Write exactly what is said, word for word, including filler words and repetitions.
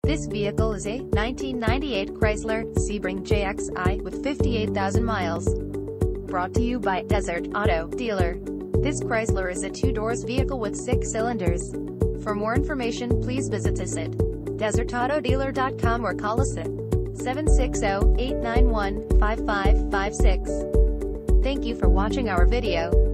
This vehicle is a nineteen ninety-eight Chrysler Sebring J X I with fifty-eight thousand miles. Brought to you by Desert Auto Dealer. This Chrysler is a two-doors vehicle with six cylinders. For more information, please visit us at desert auto dealer dot com or call us at seven six zero, eight nine one, five five five six. Thank you for watching our video.